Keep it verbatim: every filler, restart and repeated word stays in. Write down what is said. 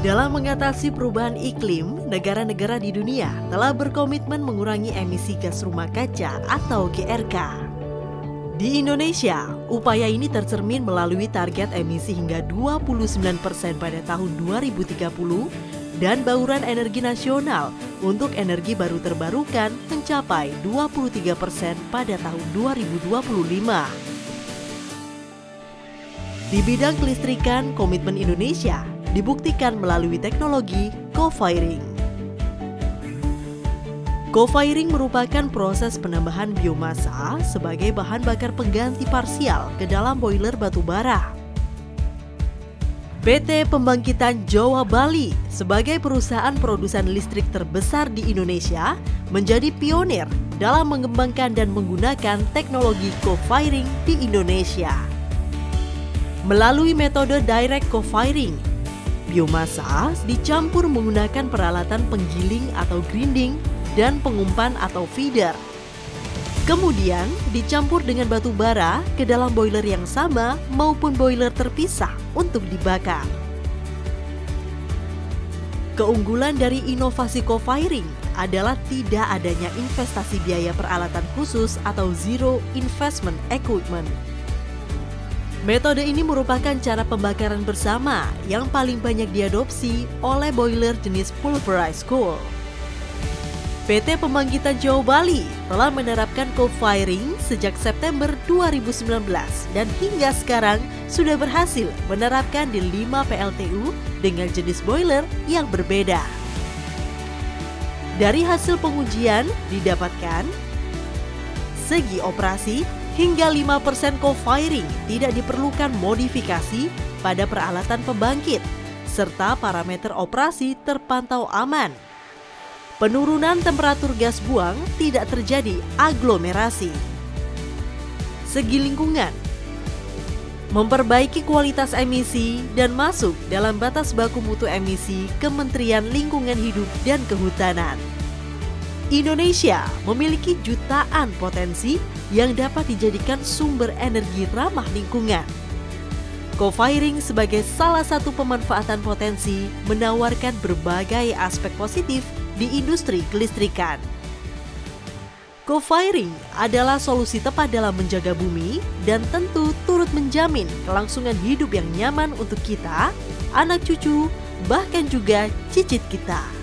Dalam mengatasi perubahan iklim, negara-negara di dunia telah berkomitmen mengurangi emisi gas rumah kaca atau G R K. Di Indonesia, upaya ini tercermin melalui target emisi hingga dua puluh sembilan persen pada tahun dua ribu tiga puluh dan bauran energi nasional untuk energi baru terbarukan mencapai dua puluh tiga persen pada tahun dua ribu dua puluh lima. Di bidang kelistrikan, komitmen Indonesia dibuktikan melalui teknologi co-firing. Co-firing merupakan proses penambahan biomasa sebagai bahan bakar pengganti parsial ke dalam boiler batu bara. P T Pembangkitan Jawa Bali sebagai perusahaan produsen listrik terbesar di Indonesia menjadi pionir dalam mengembangkan dan menggunakan teknologi co-firing di Indonesia. Melalui metode direct co-firing, biomasa dicampur menggunakan peralatan penggiling atau grinding dan pengumpan atau feeder. Kemudian dicampur dengan batu bara ke dalam boiler yang sama maupun boiler terpisah untuk dibakar. Keunggulan dari inovasi co-firing adalah tidak adanya investasi biaya peralatan khusus atau zero investment equipment. Metode ini merupakan cara pembakaran bersama yang paling banyak diadopsi oleh boiler jenis pulverized coal. P T Pembangkitan Jawa Bali telah menerapkan co-firing sejak September dua ribu sembilan belas dan hingga sekarang sudah berhasil menerapkan di lima P L T U dengan jenis boiler yang berbeda. Dari hasil pengujian didapatkan segi operasi hingga lima persen co-firing tidak diperlukan modifikasi pada peralatan pembangkit, serta parameter operasi terpantau aman. Penurunan temperatur gas buang tidak terjadi aglomerasi. Segi lingkungan, memperbaiki kualitas emisi dan masuk dalam batas baku mutu emisi Kementerian Lingkungan Hidup dan Kehutanan. Indonesia memiliki jutaan potensi yang dapat dijadikan sumber energi ramah lingkungan. Co-firing sebagai salah satu pemanfaatan potensi menawarkan berbagai aspek positif di industri kelistrikan. Co-firing adalah solusi tepat dalam menjaga bumi dan tentu turut menjamin kelangsungan hidup yang nyaman untuk kita, anak cucu, bahkan juga cicit kita.